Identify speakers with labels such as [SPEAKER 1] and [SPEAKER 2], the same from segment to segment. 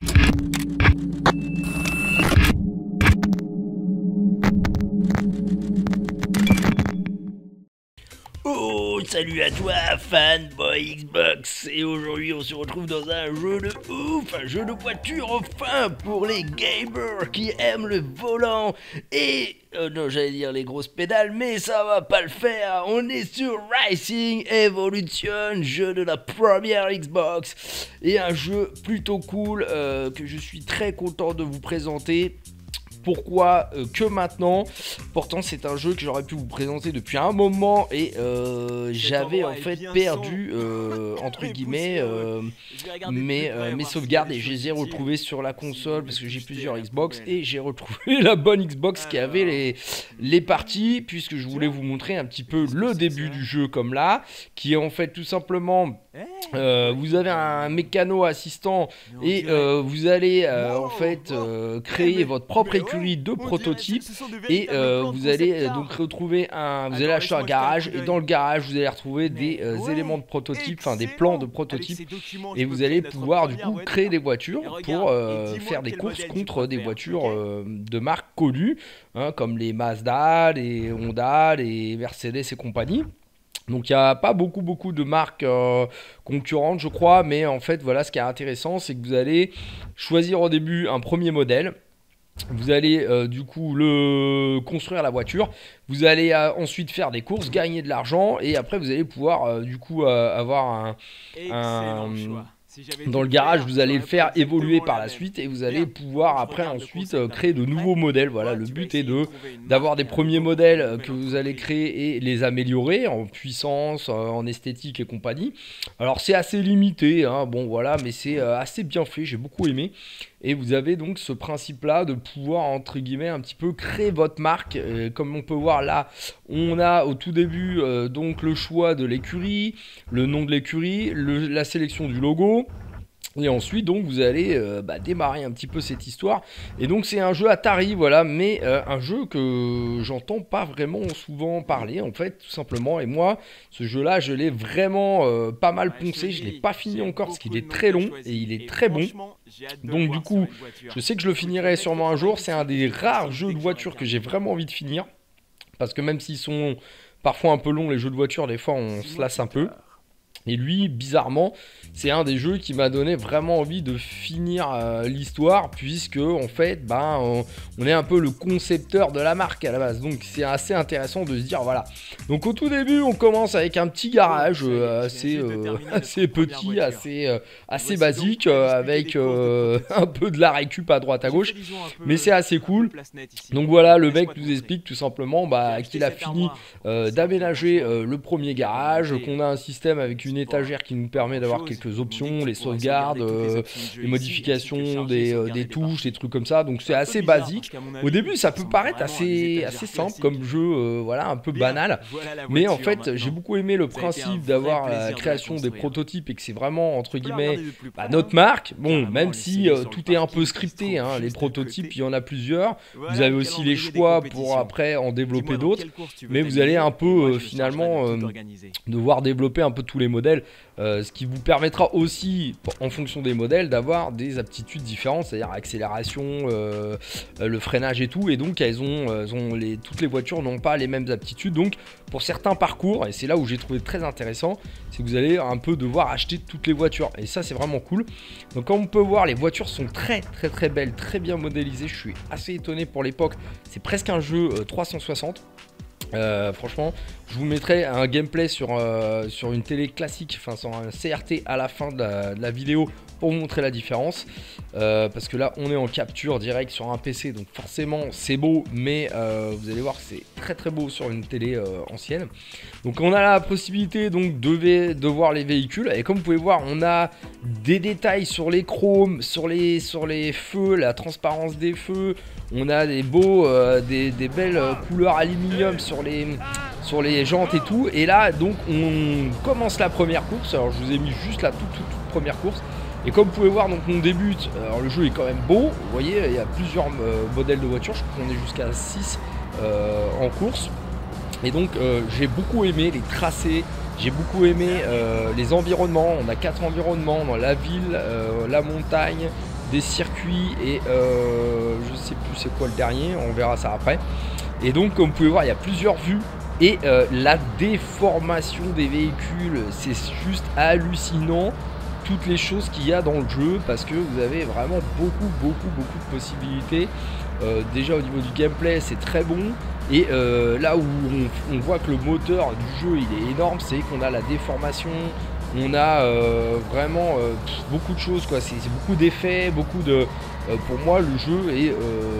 [SPEAKER 1] Oh, salut à toi, fanboy Xbox. Et aujourd'hui, on se retrouve dans un jeu de ouf, un jeu de voiture enfin pour les gamers qui aiment le volant et non, j'allais dire les grosses pédales, mais ça va pas le faire. On est sur Racing Evolution, jeu de la première Xbox et un jeu plutôt cool que je suis très content de vous présenter. Pourquoi que maintenant? Pourtant c'est un jeu que j'aurais pu vous présenter depuis un moment et j'avais en fait perdu entre guillemets mes sauvegardes et je les ai retrouvées sur la console parce que j'ai plusieurs Xbox et j'ai retrouvé la bonne Xbox qui avait les parties, puisque je voulais vous montrer un petit peu le début du jeu comme là, qui est en fait tout simplement vous avez un mécano assistant et vous allez en fait créer votre propre écurie de prototypes et vous allez donc retrouver vous allez acheter un garage et dans le garage vous allez retrouver des éléments de prototypes, enfin des plans de prototypes, et vous allez pouvoir du coup créer des voitures pour faire des courses contre des voitures de marques connues hein, comme les Mazda, les Honda, les Mercedes et compagnie. Donc il n'y a pas beaucoup de marques concurrentes je crois, mais en fait voilà, ce qui est intéressant c'est que vous allez choisir au début un premier modèle. Vous allez du coup construire la voiture, vous allez ensuite faire des courses, gagner de l'argent et après vous allez pouvoir du coup avoir dans le garage, vous allez le faire évoluer par la suite et vous allez pouvoir après ensuite créer de nouveaux modèles. Voilà, le but est d'avoir des premiers modèles que vous allez créer et les améliorer en puissance, en esthétique et compagnie. Alors c'est assez limité, hein, bon voilà, mais c'est assez bien fait, j'ai beaucoup aimé. Et vous avez donc ce principe là de pouvoir entre guillemets un petit peu créer votre marque. Comme on peut voir là, on a au tout début donc le choix de l'écurie, le nom de l'écurie, la sélection du logo. Et ensuite donc vous allez démarrer un petit peu cette histoire. Et donc c'est un jeu Atari, voilà, mais un jeu que j'entends pas vraiment souvent parler en fait, tout simplement. Et moi ce jeu là je l'ai vraiment pas mal poncé, je l'ai pas fini encore parce qu'il est très long et il est très bon. Donc du coup je sais que je le finirai sûrement un jour. C'est un des rares jeux de voiture que j'ai vraiment envie de finir, parce que même s'ils sont parfois un peu longs les jeux de voiture, des fois on se lasse un peu. Et lui, bizarrement, c'est un des jeux qui m'a donné vraiment envie de finir l'histoire, puisque en fait, on est un peu le concepteur de la marque à la base. Donc c'est assez intéressant de se dire, voilà. Donc au tout début, on commence avec un petit garage assez petit, assez basique, avec un peu de la récup à droite à gauche, mais c'est assez cool. Donc voilà, le mec nous explique tout simplement qu'il a fini d'aménager le premier garage, qu'on a un système avec une étagère qui nous permet d'avoir quelques options, les sauvegardes, les modifications des touches, des trucs comme ça. Donc c'est assez basique. Au début ça peut paraître assez simple comme jeu, voilà, un peu banal, mais en fait j'ai beaucoup aimé le principe d'avoir la création des prototypes et que c'est vraiment entre guillemets notre marque. Bon, même si tout est un peu scripté, hein, les prototypes il y en a plusieurs, vous avez aussi les choix pour après en développer d'autres, mais vous allez un peu finalement devoir développer un peu tous les modèles, ce qui vous permettra aussi en fonction des modèles d'avoir des aptitudes différentes, c'est-à-dire accélération, le freinage et tout. Et donc toutes les voitures n'ont pas les mêmes aptitudes, donc pour certains parcours, et c'est là où j'ai trouvé très intéressant, c'est que vous allez un peu devoir acheter toutes les voitures, et ça c'est vraiment cool. Donc comme on peut voir, les voitures sont très belles, très bien modélisées. Je suis assez étonné pour l'époque, c'est presque un jeu 360. Franchement, je vous mettrai un gameplay sur une télé classique, enfin sur un CRT à la fin de la vidéo pour vous montrer la différence, parce que là on est en capture direct sur un PC, donc forcément c'est beau, mais vous allez voir que c'est très beau sur une télé ancienne. Donc on a la possibilité donc de voir les véhicules, et comme vous pouvez voir on a des détails sur les chromes, sur les feux, la transparence des feux. On a des belles couleurs aluminium sur les jantes et tout. Et là donc on commence la première course. Alors je vous ai mis juste la toute première course. Et comme vous pouvez voir, donc on débute. Alors le jeu est quand même beau. Vous voyez, il y a plusieurs modèles de voitures. Je crois qu'on est jusqu'à 6 en course. Et donc j'ai beaucoup aimé les tracés. J'ai beaucoup aimé les environnements. On a 4 environnements dans la ville, la montagne, des circuits et je sais plus c'est quoi le dernier, on verra ça après. Et donc comme vous pouvez voir il y a plusieurs vues et la déformation des véhicules c'est juste hallucinant, toutes les choses qu'il y a dans le jeu parce que vous avez vraiment beaucoup de possibilités. Déjà au niveau du gameplay c'est très bon et là où on voit que le moteur du jeu il est énorme, c'est qu'on a la déformation, on a vraiment beaucoup de choses quoi, c'est beaucoup d'effets, beaucoup de pour moi le jeu est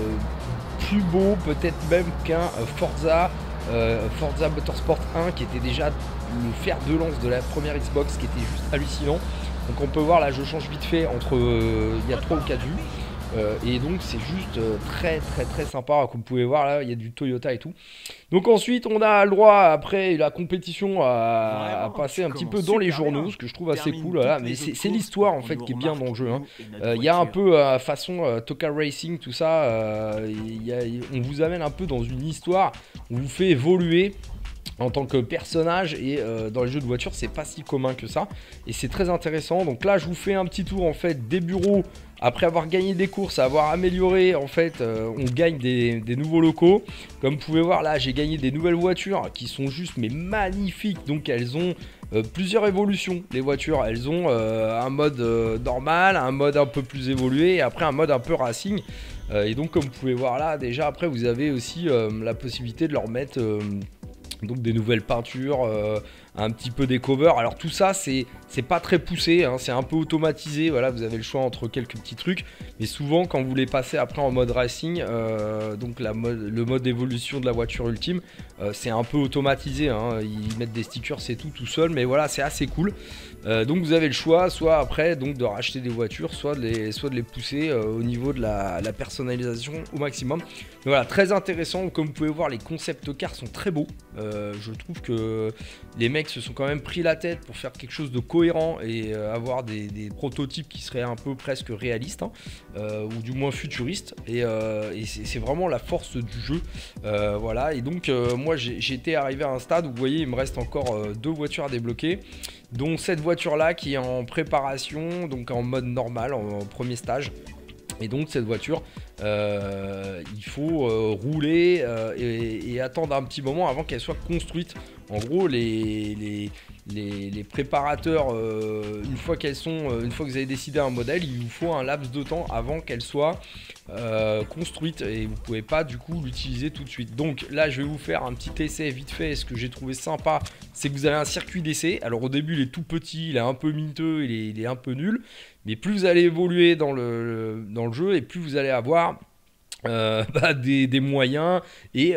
[SPEAKER 1] plus beau peut-être même qu'un Forza Motorsport 1 qui était déjà le fer de lance de la première Xbox, qui était juste hallucinant. Donc on peut voir là je change vite fait entre il y a 3 ou 4 vues. Et donc c'est juste très sympa, comme vous pouvez voir là il y a du Toyota et tout. Donc ensuite on a le droit après la compétition à passer un petit peu dans les journaux, ce que je trouve assez cool voilà. Mais c'est l'histoire en fait qui est bien dans le jeu hein. Il y a un peu façon Toka Racing tout ça, on vous amène un peu dans une histoire, on vous fait évoluer en tant que personnage et dans les jeux de voiture c'est pas si commun que ça et c'est très intéressant. Donc là je vous fais un petit tour en fait des bureaux. Après avoir gagné des courses, avoir amélioré, en fait, on gagne des nouveaux locaux. Comme vous pouvez voir là, j'ai gagné des nouvelles voitures qui sont juste mais magnifiques. Donc elles ont plusieurs évolutions. Les voitures, elles ont un mode normal, un mode un peu plus évolué et après un mode un peu racing. Et donc comme vous pouvez voir là, déjà après vous avez aussi la possibilité de leur mettre donc des nouvelles peintures, un petit peu des covers. Alors tout ça c'est pas très poussé hein, c'est un peu automatisé, voilà, vous avez le choix entre quelques petits trucs, mais souvent quand vous les passez après en mode racing, donc le mode d'évolution de la voiture ultime, c'est un peu automatisé hein, ils mettent des stickers c'est tout seul, mais voilà c'est assez cool. Donc vous avez le choix soit après donc de racheter des voitures, soit de les pousser au niveau de la personnalisation au maximum. Mais voilà, très intéressant, comme vous pouvez voir les concept cars sont très beaux, je trouve que les mecs se sont quand même pris la tête pour faire quelque chose de cohérent et avoir des prototypes qui seraient un peu presque réalistes hein, ou du moins futuristes et c'est vraiment la force du jeu. Voilà, et donc moi j'étais arrivé à un stade où vous voyez il me reste encore 2 voitures à débloquer, dont cette voiture là qui est en préparation, donc en mode normal, en premier stage. Et donc cette voiture, il faut rouler et attendre un petit moment avant qu'elle soit construite. En gros, les préparateurs, une fois que vous avez décidé un modèle, il vous faut un laps de temps avant qu'elle soit construite et vous pouvez pas du coup l'utiliser tout de suite. Donc là, je vais vous faire un petit essai vite fait. Ce que j'ai trouvé sympa, c'est que vous avez un circuit d'essai. Alors au début, il est tout petit, il est un peu miteux, il est un peu nul. Mais plus vous allez évoluer dans le jeu et plus vous allez avoir des moyens et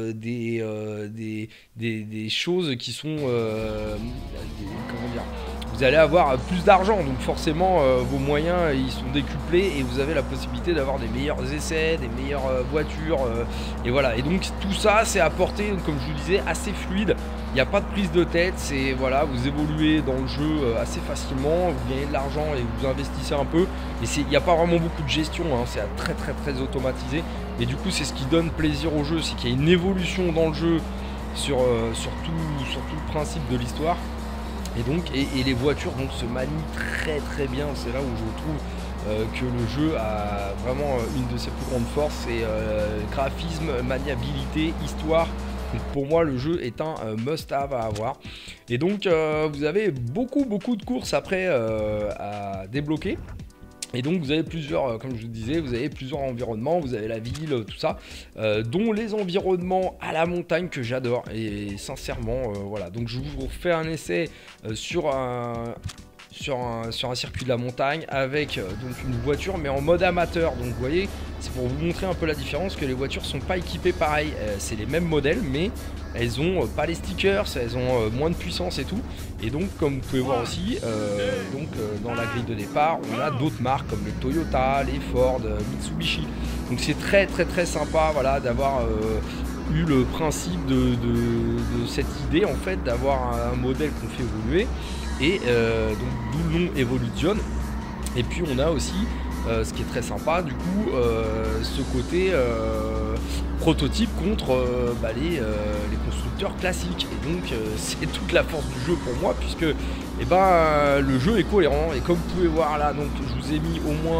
[SPEAKER 1] des choses qui sont comment dire, vous allez avoir plus d'argent, donc forcément vos moyens ils sont décuplés et vous avez la possibilité d'avoir des meilleurs essais, des meilleures voitures et voilà. Et donc tout ça c'est apporté, comme je vous disais, assez fluide. Il n'y a pas de prise de tête, c'est voilà, vous évoluez dans le jeu assez facilement, vous gagnez de l'argent et vous investissez un peu. Et il n'y a pas vraiment beaucoup de gestion, hein, c'est très automatisé. Et du coup c'est ce qui donne plaisir au jeu, c'est qu'il y a une évolution dans le jeu sur tout le principe de l'histoire. Et donc et les voitures donc se manient très bien, c'est là où je trouve que le jeu a vraiment une de ses plus grandes forces, c'est graphisme, maniabilité, histoire. Donc pour moi le jeu est un must-have à avoir. Et donc vous avez beaucoup de courses après à débloquer. Et donc vous avez plusieurs, comme je vous disais, vous avez plusieurs environnements, vous avez la ville, tout ça, dont les environnements à la montagne que j'adore. Et sincèrement, voilà, donc je vous refais un essai sur un circuit de la montagne avec donc une voiture mais en mode amateur. Donc vous voyez, c'est pour vous montrer un peu la différence, que les voitures sont pas équipées pareil, c'est les mêmes modèles mais elles ont pas les stickers, elles ont moins de puissance et tout. Et donc comme vous pouvez voir aussi dans la grille de départ on a d'autres marques comme les Toyota, les Ford, Mitsubishi. Donc c'est très sympa voilà, d'avoir eu le principe de cette idée en fait, d'avoir un modèle qu'on fait évoluer. Et donc d'où le nom Evolution. Et puis on a aussi ce qui est très sympa du coup, ce côté prototype contre les constructeurs classiques. Et donc c'est toute la force du jeu pour moi, puisque le jeu est cohérent. Et comme vous pouvez voir là, donc je vous ai mis au moins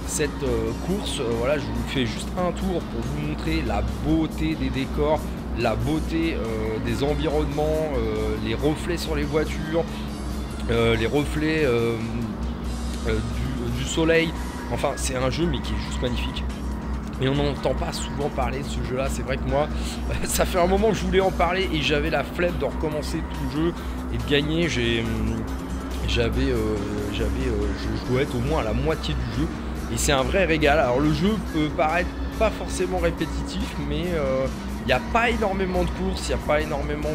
[SPEAKER 1] cette course. Voilà, je vous fais juste un tour pour vous montrer la beauté des décors, la beauté des environnements, les reflets sur les voitures, les reflets du soleil. Enfin, c'est un jeu mais qui est juste magnifique. Et on n'entend pas souvent parler de ce jeu là. C'est vrai que moi ça fait un moment que je voulais en parler et j'avais la flemme de recommencer tout le jeu et de gagner. Je dois être au moins à la moitié du jeu et c'est un vrai régal. Alors le jeu peut paraître pas forcément répétitif, mais il n'y a pas énormément de courses, il n'y a pas énormément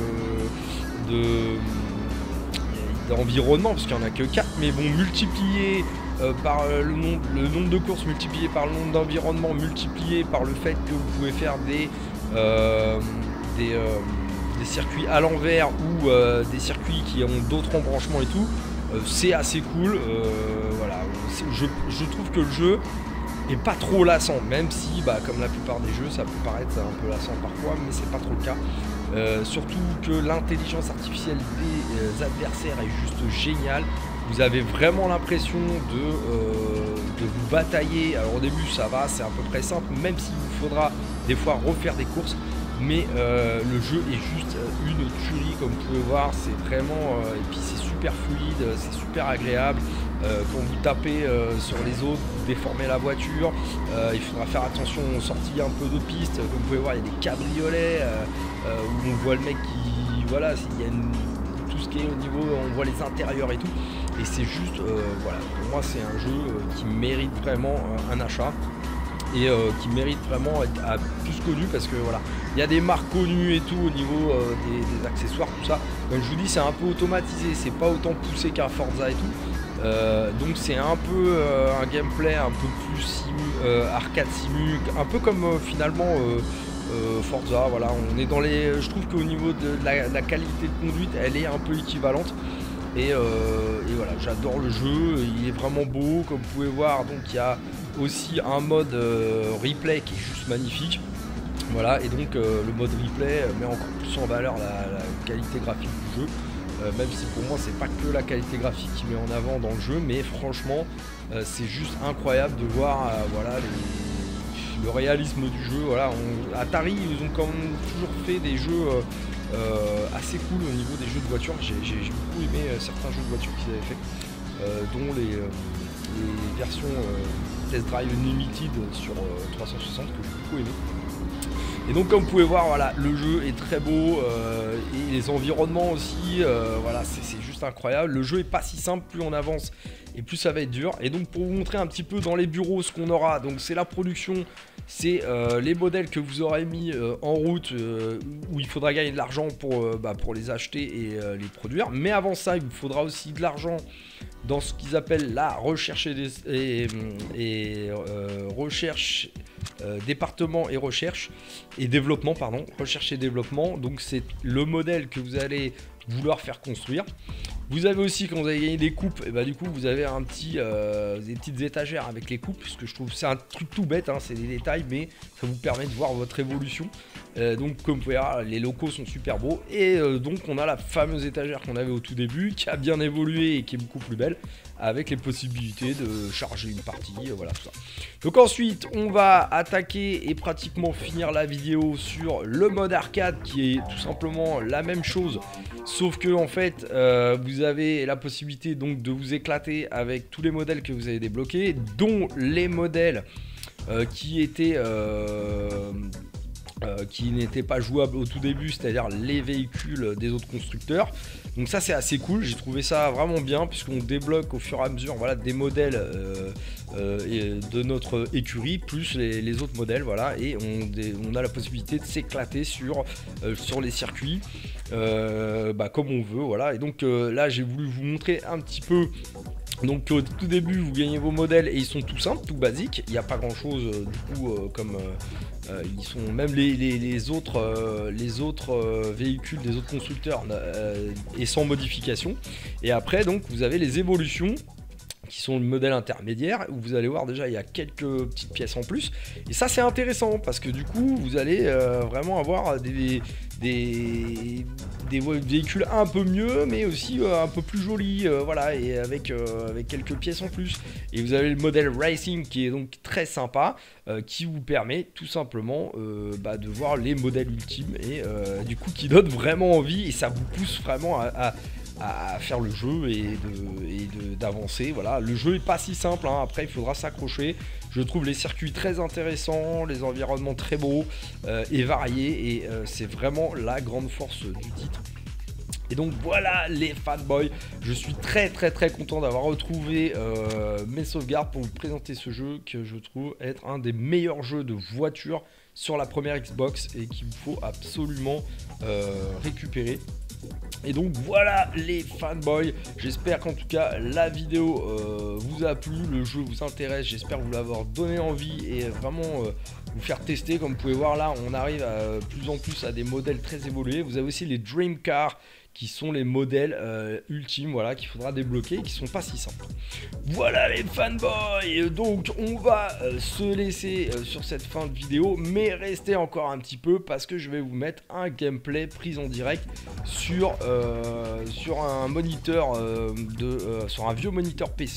[SPEAKER 1] d'environnement parce qu'il n'y en a que 4, mais bon, multiplié par le nombre de courses, multiplié par le nombre d'environnements, multiplié par le fait que vous pouvez faire des circuits à l'envers ou des circuits qui ont d'autres embranchements et tout, c'est assez cool. Voilà, je trouve que le jeu est pas trop lassant, même si comme la plupart des jeux ça peut paraître un peu lassant parfois, mais c'est pas trop le cas. Surtout que l'intelligence artificielle des adversaires est juste géniale. Vous avez vraiment l'impression de vous batailler. Alors au début ça va, c'est à peu près simple, même s'il vous faudra des fois refaire des courses. Mais le jeu est juste une tuerie, comme vous pouvez voir. C'est vraiment et puis c'est super fluide, c'est super agréable. Quand vous tapez sur les autres, vous déformez la voiture. Il faudra faire attention aux sorties un peu de piste. Comme vous pouvez voir, il y a des cabriolets où on voit le mec qui, voilà, il y a tout ce qui est au niveau, on voit les intérieurs et tout. Et c'est juste, voilà, pour moi c'est un jeu qui mérite vraiment un achat. Et qui mérite vraiment être plus connu, parce que voilà, il y a des marques connues et tout au niveau des accessoires, tout ça. Comme je vous dis, c'est un peu automatisé, c'est pas autant poussé qu'un Forza et tout. Donc c'est un peu un gameplay un peu plus arcade simu, un peu comme finalement Forza. Voilà, on est dans les, je trouve qu'au niveau de la qualité de conduite, elle est un peu équivalente. Et voilà, j'adore le jeu, il est vraiment beau, comme vous pouvez voir. Donc il y a aussi un mode replay qui est juste magnifique. Voilà, et donc le mode replay met encore plus en valeur la qualité graphique du jeu. Même si pour moi c'est pas que la qualité graphique qui met en avant dans le jeu, mais franchement c'est juste incroyable de voir voilà, le réalisme du jeu. Voilà, Atari, ils ont quand même toujours fait des jeux assez cool au niveau des jeux de voiture. J'ai beaucoup aimé certains jeux de voiture qu'ils avaient fait, dont les versions Test Drive Unlimited sur 360 que j'ai beaucoup aimé. Et donc comme vous pouvez voir, voilà, le jeu est très beau et les environnements aussi, voilà, c'est juste incroyable. Le jeu est pas si simple, plus on avance et plus ça va être dur. Et donc pour vous montrer un petit peu dans les bureaux ce qu'on aura, donc c'est la production, c'est les modèles que vous aurez mis en route, où il faudra gagner de l'argent pour les acheter et les produire. Mais avant ça, il vous faudra aussi de l'argent dans ce qu'ils appellent la recherche recherche, département et recherche et développement, pardon, recherche et développement. Donc c'est le modèle que vous allez vouloir faire construire. Vous avez aussi, quand vous avez gagné des coupes, et du coup vous avez des petites étagères avec les coupes, parce que je trouve que c'est un truc tout bête, hein, c'est des détails, mais ça vous permet de voir votre évolution. Donc comme vous pouvez voir, les locaux sont super beaux, et donc on a la fameuse étagère qu'on avait au tout début, qui a bien évolué et qui est beaucoup plus belle, avec les possibilités de charger une partie, voilà tout ça. Donc ensuite on va attaquer et pratiquement finir la vidéo sur le mode arcade, qui est tout simplement la même chose, sauf que en fait vous avez la possibilité donc de vous éclater avec tous les modèles que vous avez débloqués, dont les modèles qui n'étaient pas jouables au tout début, c'est-à-dire les véhicules des autres constructeurs. Donc ça c'est assez cool, j'ai trouvé ça vraiment bien, puisqu'on débloque au fur et à mesure, voilà, des modèles de notre écurie, plus les autres modèles, voilà, et on a la possibilité de s'éclater sur les circuits comme on veut, voilà. Et donc là j'ai voulu vous montrer un petit peu. Donc au tout début vous gagnez vos modèles et ils sont tout simples, tout basiques, il n'y a pas grand chose du coup comme ils sont, même les autres véhicules des autres constructeurs et sans modification. Et après donc vous avez les évolutions qui sont le modèle intermédiaire, où vous allez voir déjà il y a quelques petites pièces en plus, et ça c'est intéressant parce que du coup vous allez vraiment avoir des véhicules un peu mieux, mais aussi un peu plus jolis, voilà, et avec quelques pièces en plus. Et vous avez le modèle Racing qui est donc très sympa, qui vous permet tout simplement de voir les modèles ultimes, et du coup qui donne vraiment envie, et ça vous pousse vraiment à faire le jeu et d'avancer. Voilà, le jeu est pas si simple, hein. Après il faudra s'accrocher. Je trouve les circuits très intéressants, les environnements très beaux et variés, et c'est vraiment la grande force du titre. Et donc voilà les fanboys, je suis très content d'avoir retrouvé mes sauvegardes pour vous présenter ce jeu que je trouve être un des meilleurs jeux de voiture sur la première Xbox et qu'il faut absolument récupérer. Et donc voilà les fanboys, j'espère qu'en tout cas la vidéo vous a plu, le jeu vous intéresse, j'espère vous l'avoir donné envie et vraiment vous faire tester. Comme vous pouvez voir là, on arrive plus en plus à des modèles très évolués. Vous avez aussi les Dream Cars qui sont les modèles ultimes, voilà, qu'il faudra débloquer et qui sont pas si simples. Voilà les fanboys, donc on va se laisser sur cette fin de vidéo, mais restez encore un petit peu parce que je vais vous mettre un gameplay pris en direct sur un moniteur sur un vieux moniteur PC.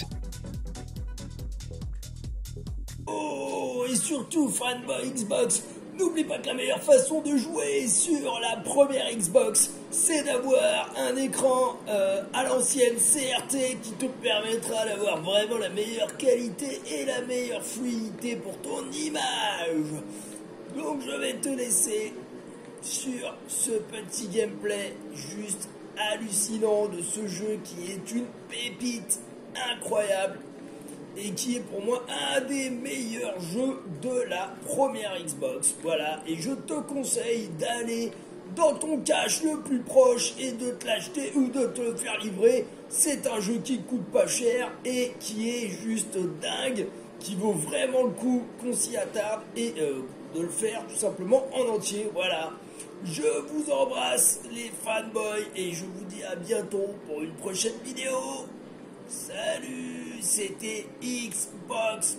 [SPEAKER 2] Oh, et surtout, fanboy Xbox, n'oublie pas que la meilleure façon de jouer sur la première Xbox, c'est d'avoir un écran à l'ancienne CRT qui te permettra d'avoir vraiment la meilleure qualité et la meilleure fluidité pour ton image. Donc je vais te laisser sur ce petit gameplay juste hallucinant de ce jeu qui est une pépite incroyable et qui est pour moi un des meilleurs jeux de la première Xbox. Voilà, et je te conseille d'aller dans ton cache le plus proche et de te l'acheter ou de te le faire livrer. C'est un jeu qui coûte pas cher et qui est juste dingue, qui vaut vraiment le coup qu'on s'y attarde et de le faire tout simplement en entier. Voilà, je vous embrasse les fanboys et je vous dis à bientôt pour une prochaine vidéo. Salut, c'était Xbox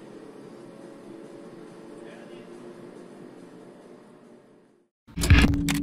[SPEAKER 2] Man.